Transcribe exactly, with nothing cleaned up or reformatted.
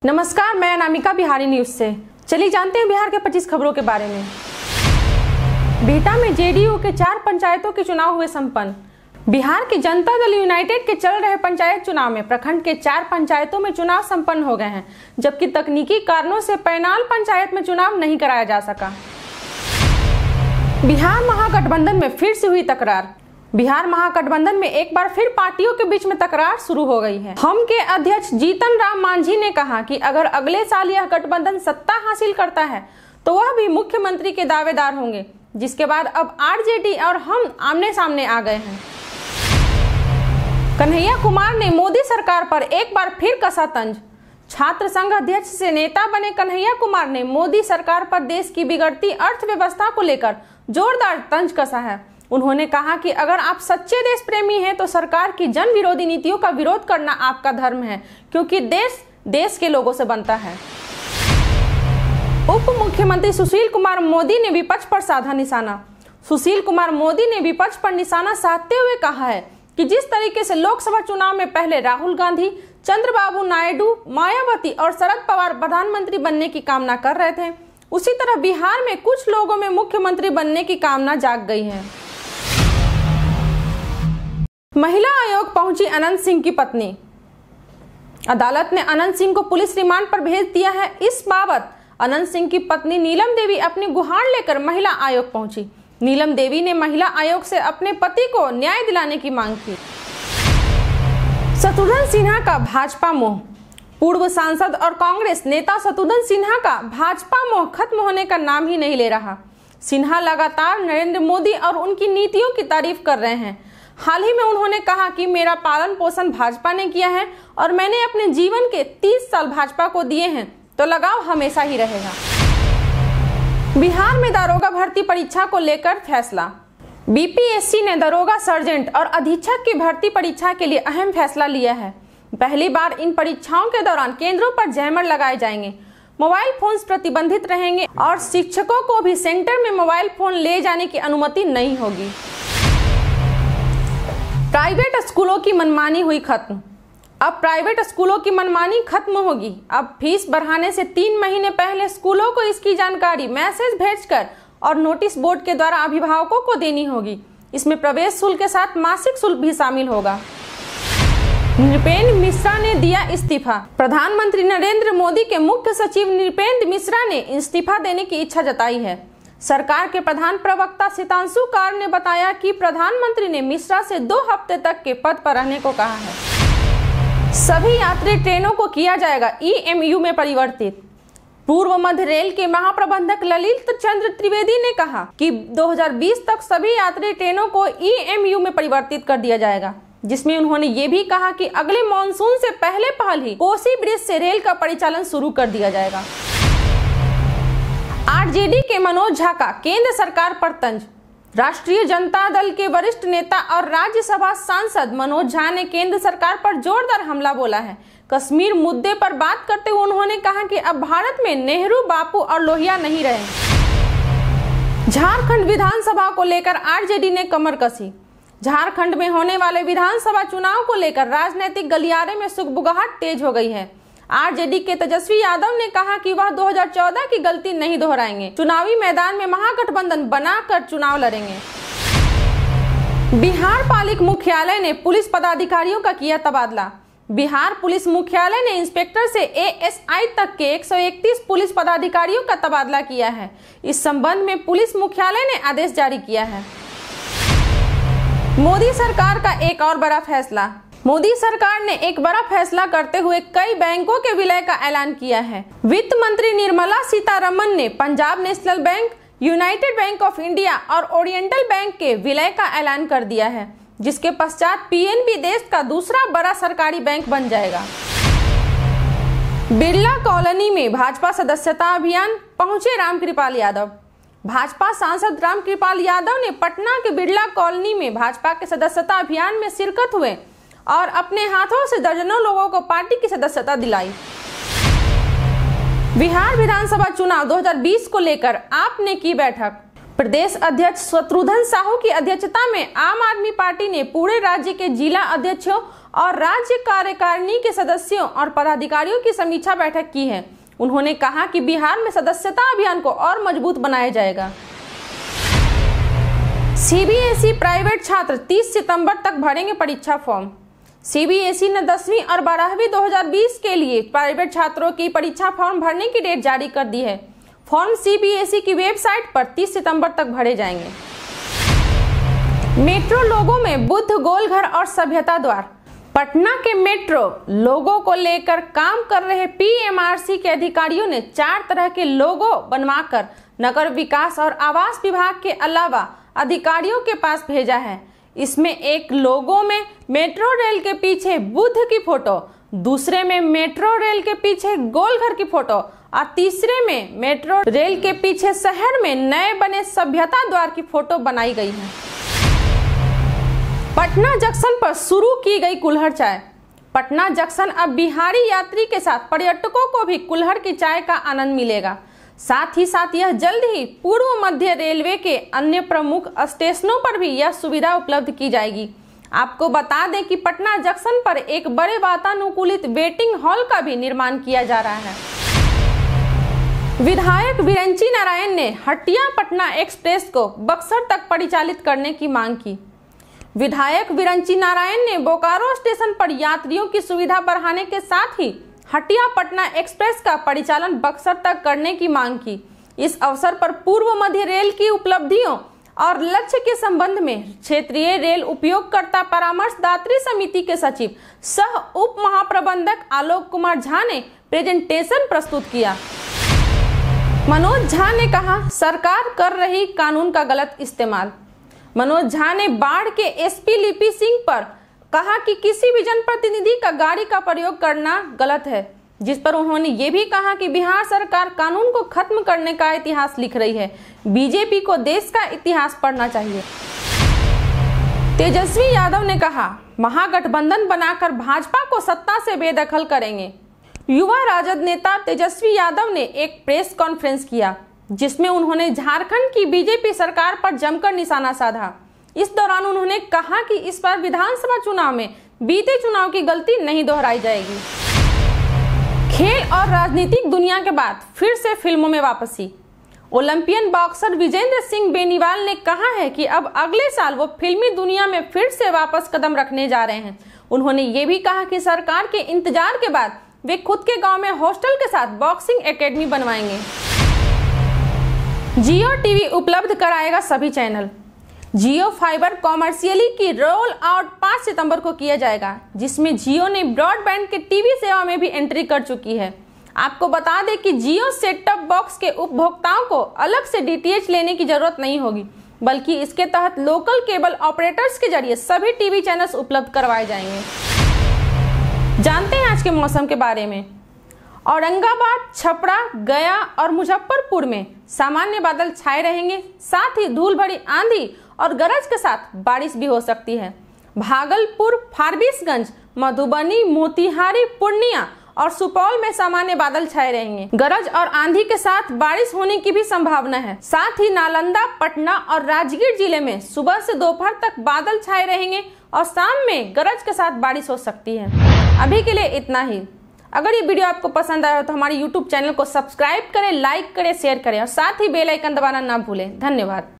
नमस्कार, मैं अनामिका बिहारी न्यूज से। चलिए जानते हैं बिहार के पच्चीस खबरों के बारे में। बिहटा में जेडीयू के चार पंचायतों के चुनाव हुए संपन्न। बिहार की जनता दल यूनाइटेड के चल रहे पंचायत चुनाव में प्रखंड के चार पंचायतों में चुनाव संपन्न हो गए हैं, जबकि तकनीकी कारणों से पैनाल पंचायत में चुनाव नहीं कराया जा सका। बिहार महागठबंधन में फिर से हुई तकरार। बिहार महागठबंधन में एक बार फिर पार्टियों के बीच में तकरार शुरू हो गई है। हम के अध्यक्ष जीतन राम मांझी ने कहा कि अगर अगले साल यह गठबंधन सत्ता हासिल करता है तो वह भी मुख्यमंत्री के दावेदार होंगे, जिसके बाद अब आरजेडी और हम आमने सामने आ गए हैं। कन्हैया कुमार ने मोदी सरकार पर एक बार फिर कसा तंज। छात्र संघ अध्यक्ष से नेता बने कन्हैया कुमार ने मोदी सरकार पर देश की बिगड़ती अर्थव्यवस्था को लेकर जोरदार तंज कसा है। उन्होंने कहा कि अगर आप सच्चे देश प्रेमी हैं तो सरकार की जन विरोधी नीतियों का विरोध करना आपका धर्म है, क्योंकि देश देश के लोगों से बनता है। उप मुख्यमंत्री सुशील कुमार मोदी ने विपक्ष पर साधा निशाना। सुशील कुमार मोदी ने विपक्ष पर निशाना साधते हुए कहा है कि जिस तरीके से लोकसभा चुनाव में पहले राहुल गांधी, चंद्रबाबू नायडू, मायावती और शरद पवार प्रधानमंत्री बनने की कामना कर रहे थे, उसी तरह बिहार में कुछ लोगों में मुख्यमंत्री बनने की कामना जाग गई है। महिला आयोग पहुंची अनंत सिंह की पत्नी। अदालत ने अनंत सिंह को पुलिस रिमांड पर भेज दिया है। इस बाबत अनंत सिंह की पत्नी नीलम देवी अपनी गुहार लेकर महिला आयोग पहुंची। नीलम देवी ने महिला आयोग से अपने पति को न्याय दिलाने की मांग की। शत्रुघ्न सिन्हा का भाजपा मोह। पूर्व सांसद और कांग्रेस नेता शत्रुघ्न सिन्हा का भाजपा मोह खत्म होने का नाम ही नहीं ले रहा। सिन्हा लगातार नरेंद्र मोदी और उनकी नीतियों की तारीफ कर रहे हैं। हाल ही में उन्होंने कहा कि मेरा पालन पोषण भाजपा ने किया है और मैंने अपने जीवन के तीस साल भाजपा को दिए हैं, तो लगाव हमेशा ही रहेगा। बिहार में दारोगा भर्ती परीक्षा को लेकर फैसला। बीपीएससी ने दारोगा सर्जेंट और अधीक्षक की भर्ती परीक्षा के लिए अहम फैसला लिया है। पहली बार इन परीक्षाओं के दौरान केंद्रों पर जैमर लगाए जाएंगे, मोबाइल फोन प्रतिबंधित रहेंगे और शिक्षकों को भी सेंटर में मोबाइल फोन ले जाने की अनुमति नहीं होगी। प्राइवेट स्कूलों की मनमानी हुई खत्म। अब प्राइवेट स्कूलों की मनमानी खत्म होगी। अब फीस बढ़ाने से तीन महीने पहले स्कूलों को इसकी जानकारी मैसेज भेजकर और नोटिस बोर्ड के द्वारा अभिभावकों को देनी होगी। इसमें प्रवेश शुल्क के साथ मासिक शुल्क भी शामिल होगा। नृपेंद्र मिश्रा ने दिया इस्तीफा। प्रधानमंत्री नरेंद्र मोदी के मुख्य सचिव नृपेंद्र मिश्रा ने इस्तीफा देने की इच्छा जताई है। सरकार के प्रधान प्रवक्ता सितांशु कार ने बताया कि प्रधानमंत्री ने मिश्रा से दो हफ्ते तक के पद पर रहने को कहा है। सभी यात्री ट्रेनों को किया जाएगा ईएमयू में परिवर्तित। पूर्व मध्य रेल के महाप्रबंधक ललित चंद्र त्रिवेदी ने कहा कि दो हज़ार बीस तक सभी यात्री ट्रेनों को ईएमयू में परिवर्तित कर दिया जाएगा, जिसमें उन्होंने ये भी कहा कि अगले मानसून से पहले पहल ही कोसी ब्रिज से रेल का परिचालन शुरू कर दिया जाएगा। आरजेडी के मनोज झा का केंद्र सरकार पर तंज। राष्ट्रीय जनता दल के वरिष्ठ नेता और राज्यसभा सांसद मनोज झा ने केंद्र सरकार पर जोरदार हमला बोला है। कश्मीर मुद्दे पर बात करते हुए उन्होंने कहा कि अब भारत में नेहरू, बापू और लोहिया नहीं रहे। झारखंड विधानसभा को लेकर आरजेडी ने कमर कसी। झारखंड में होने वाले विधानसभा चुनाव को लेकर राजनीतिक गलियारे में सुगबुगाहट तेज हो गई है। आरजेडी के तेजस्वी यादव ने कहा कि वह दो हज़ार चौदह की गलती नहीं दोहराएंगे। चुनावी मैदान में महागठबंधन बनाकर चुनाव लड़ेंगे। बिहार पालिक मुख्यालय ने पुलिस पदाधिकारियों का किया तबादला। बिहार पुलिस मुख्यालय ने इंस्पेक्टर से एएसआई तक के एक सौ इकतीस पुलिस पदाधिकारियों का तबादला किया है। इस संबंध में पुलिस मुख्यालय ने आदेश जारी किया है। मोदी सरकार का एक और बड़ा फैसला। मोदी सरकार ने एक बड़ा फैसला करते हुए कई बैंकों के विलय का ऐलान किया है। वित्त मंत्री निर्मला सीतारमन ने Punjab National Bank, United Bank of India और ओरिएंटल बैंक के विलय का ऐलान कर दिया है, जिसके पश्चात पीएनबी देश का दूसरा बड़ा सरकारी बैंक बन जाएगा। बिरला कॉलोनी में भाजपा सदस्यता अभियान पहुंचे रामकृपाल यादव। भाजपा सांसद रामकृपाल यादव ने पटना के बिरला कॉलोनी में भाजपा के सदस्यता अभियान में शिरकत हुए और अपने हाथों से दर्जनों लोगों को पार्टी की सदस्यता दिलाई। बिहार विधानसभा चुनाव दो हज़ार बीस को लेकर आप ने की बैठक। प्रदेश अध्यक्ष शत्रुघ्न साहू की अध्यक्षता में आम आदमी पार्टी ने पूरे राज्य के जिला अध्यक्षों और राज्य कार्यकारिणी के सदस्यों और पदाधिकारियों की समीक्षा बैठक की है। उन्होंने कहा कि बिहार में सदस्यता अभियान को और मजबूत बनाया जाएगा। सीबीएसई प्राइवेट छात्र तीस सितंबर तक भरेंगे परीक्षा फॉर्म। सीबीएसई ने दसवीं और बारहवीं दो हज़ार बीस के लिए प्राइवेट छात्रों की परीक्षा फॉर्म भरने की डेट जारी कर दी है। फॉर्म सीबीएसई की वेबसाइट पर तीस सितंबर तक भरे जाएंगे। मेट्रो लोगों में बुद्ध, गोलघर और सभ्यता द्वार। पटना के मेट्रो लोगों को लेकर काम कर रहे पीएमआरसी के अधिकारियों ने चार तरह के लोगो बनवाकर नगर विकास और आवास विभाग के अलावा अधिकारियों के पास भेजा है। इसमें एक लोगो में मेट्रो रेल के पीछे बुद्ध की फोटो, दूसरे में मेट्रो रेल के पीछे गोलघर की फोटो और तीसरे में मेट्रो रेल के पीछे शहर में नए बने सभ्यता द्वार की फोटो बनाई गई है। पटना जंक्शन पर शुरू की गई कुल्हड़ चाय। पटना जंक्शन अब बिहारी यात्री के साथ पर्यटकों को भी कुल्हड़ की चाय का आनंद मिलेगा। साथ ही साथ यह जल्द ही पूर्व मध्य रेलवे के अन्य प्रमुख स्टेशनों पर भी यह सुविधा उपलब्ध की जाएगी। आपको बता दें कि पटना जंक्शन पर एक बड़े वातानुकूलित वेटिंग हॉल का भी निर्माण किया जा रहा है। विधायक विरंची नारायण ने हटिया पटना एक्सप्रेस को बक्सर तक परिचालित करने की मांग की। विधायक विरंची नारायण ने बोकारो स्टेशन पर यात्रियों की सुविधा बढ़ाने के साथ ही हटिया पटना एक्सप्रेस का परिचालन बक्सर तक करने की मांग की। इस अवसर पर पूर्व मध्य रेल की उपलब्धियों और लक्ष्य के संबंध में क्षेत्रीय रेल उपयोगकर्ता परामर्शदात्री समिति के सचिव सह उप महाप्रबंधक आलोक कुमार झा ने प्रेजेंटेशन प्रस्तुत किया। मनोज झा ने कहा, सरकार कर रही कानून का गलत इस्तेमाल। मनोज झा ने बाढ़ के एसपी लिपि सिंह पर कहा कि किसी भी जनप्रतिनिधि का गाड़ी का प्रयोग करना गलत है, जिस पर उन्होंने ये भी कहा कि बिहार सरकार कानून को खत्म करने का इतिहास लिख रही है। बीजेपी को देश का इतिहास पढ़ना चाहिए। तेजस्वी यादव ने कहा, महागठबंधन बनाकर भाजपा को सत्ता से बेदखल करेंगे। युवा राजद नेता तेजस्वी यादव ने एक प्रेस कॉन्फ्रेंस किया, जिसमें उन्होंने झारखंड की बीजेपी सरकार पर जमकर निशाना साधा। इस दौरान उन्होंने कहा कि इस बार विधानसभा चुनाव में बीते चुनाव की गलती नहीं दोहराई जाएगी। खेल और राजनीतिक दुनिया के बाद फिर से फिल्मों में वापसी। ओलंपियन बॉक्सर विजेंद्र सिंह बेनीवाल ने कहा है कि अब अगले साल वो फिल्मी दुनिया में फिर से वापस कदम रखने जा रहे हैं। उन्होंने ये भी कहा कि सरकार के इंतजार के बाद वे खुद के गांव में हॉस्टल के साथ बॉक्सिंग एकेडमी बनवाएंगे। जियो टीवी उपलब्ध कराएगा सभी चैनल। जियो फाइबर कॉमर्शियली की रोल आउट पाँच सितंबर को किया जाएगा, जिसमें जियो ने ब्रॉडबैंड के टीवी सेवा में भी एंट्री कर चुकी है। आपको बता दें कि जियो सेट टॉप बॉक्स के उपभोक्ताओं को अलग से डीटीएच लेने की जरूरत नहीं होगी, बल्कि इसके तहत लोकल केबल ऑपरेटर्स के जरिए सभी टीवी चैनल्स उपलब्ध करवाए जाएंगे। जानते हैं आज के मौसम के बारे में। औरंगाबाद, छपरा, गया और मुजफ्फरपुर में सामान्य बादल छाए रहेंगे, साथ ही धूल भरी आंधी और गरज के साथ बारिश भी हो सकती है। भागलपुर, फारबिसगंज, मधुबनी, मोतिहारी, पूर्णिया और सुपौल में सामान्य बादल छाए रहेंगे। गरज और आंधी के साथ बारिश होने की भी संभावना है। साथ ही नालंदा, पटना और राजगीर जिले में सुबह से दोपहर तक बादल छाए रहेंगे और शाम में गरज के साथ बारिश हो सकती है। अभी के लिए इतना ही। अगर ये वीडियो आपको पसंद आया हो तो हमारे यूट्यूब चैनल को सब्सक्राइब करें, लाइक करें, शेयर करें और साथ ही बेल आइकन दबाना ना भूलें। धन्यवाद।